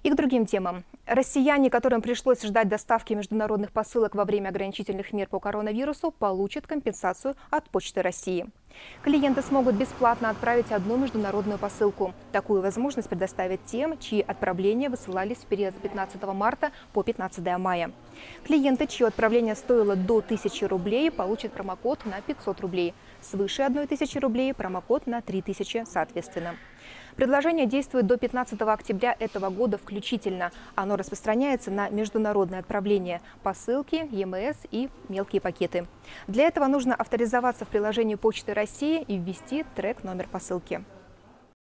И к другим темам. Россияне, которым пришлось ждать доставки международных посылок во время ограничительных мер по коронавирусу, получат компенсацию от Почты России. Клиенты смогут бесплатно отправить одну международную посылку. Такую возможность предоставят тем, чьи отправления высылались в период с 15 марта по 15 мая. Клиенты, чье отправление стоило до 1000 рублей, получат промокод на 500 рублей. Свыше 1000 рублей – промокод на 3000 соответственно. Предложение действует до 15 октября этого года включительно. Оно распространяется на международное отправление, посылки, ЕМС и мелкие пакеты. Для этого нужно авторизоваться в приложении Почты России и ввести трек-номер посылки.